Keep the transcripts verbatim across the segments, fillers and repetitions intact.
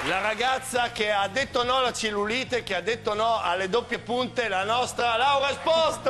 La ragazza che ha detto no alla cellulite, che ha detto no alle doppie punte, la nostra Laura Esposto!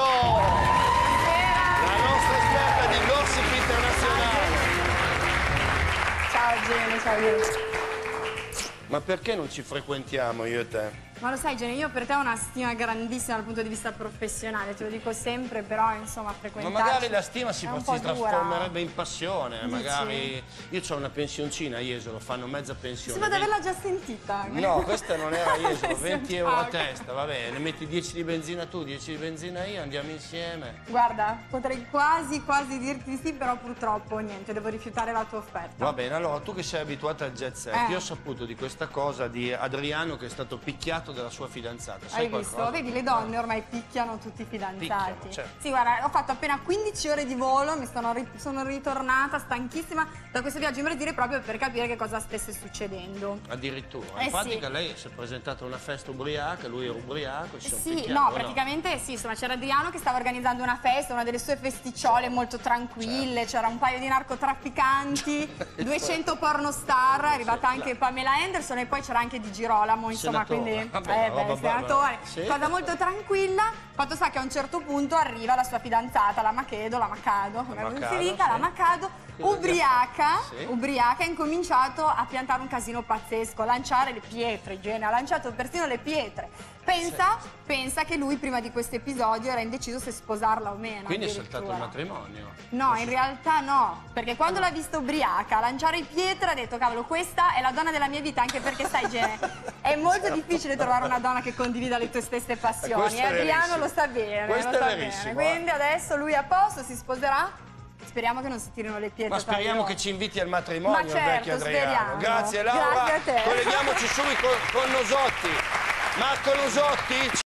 La nostra esperta di gossip internazionale. Ciao Gene, ciao Gene. Ma perché non ci frequentiamo io e te? Ma lo sai Gene, io per te ho una stima grandissima dal punto di vista professionale, te lo dico sempre, però insomma frequentarci. Ma magari la stima si, un si po' trasformerebbe in passione, Dici? magari... Io ho una pensioncina a Jesolo, fanno mezza pensione. Sembra di averla già sentita. No, questa non era Jesolo, venti euro a Ah, ok. testa, va bene, ne metti dieci di benzina tu, dieci di benzina io, andiamo insieme. Guarda, potrei quasi quasi dirti di sì, però purtroppo niente, devo rifiutare la tua offerta. Va bene, allora tu che sei abituata al jet set, Eh. io ho saputo di questa cosa di Adriano che è stato picchiato dalla sua fidanzata. Sai Hai qualcosa? visto? Vedi, le donne ormai picchiano tutti i fidanzati. Picchiano, certo. Sì, guarda, ho fatto appena quindici ore di volo, mi sono, ri sono ritornata stanchissima da questo viaggio in Brasile proprio per capire che cosa stesse succedendo. Addirittura. Eh, in pratica sì. lei si è presentata a una festa ubriaca, lui era ubriaco, ci sono Sì, picchiati, no, o praticamente sì, insomma c'era Adriano che stava organizzando una festa, una delle sue festicciole molto tranquille, c'era un paio di narcotrafficanti, duecento pornostar, è arrivata anche Pamela Anderson e poi c'era anche Di Girolamo, insomma, Senatore. quindi Vabbè, eh, roba beh, senatore, sì. cosa molto tranquilla. Fatto sta che a un certo punto arriva la sua fidanzata, la Machedo, la Macado, come Macado, si dica, sì. la Macado, Cosa ubriaca, sì. ubriaca, ha incominciato a piantare un casino pazzesco, a lanciare le pietre, Gene, ha lanciato persino le pietre. Pensa, Sì. pensa che lui prima di questo episodio era indeciso se sposarla o meno. Quindi è saltato il addirittura. matrimonio. No, in realtà no, perché quando l'ha vista ubriaca a lanciare pietre ha detto cavolo, questa è la donna della mia vita, anche perché sai Gene, è molto difficile trovare una donna che condivida le tue stesse passioni. Questo E è Adriano verissimo. lo sa bene, Questo lo è sa verissimo, bene. eh. Quindi adesso lui è a posto, si sposerà. Speriamo che non si tirino le pietre. Ma tra di speriamo loro. che ci inviti al matrimonio, Ma il certo, vecchio Adriano. speriamo. Grazie Laura. Grazie a te. Colleghiamoci subito con, con Nosotti. Marco Nosotti.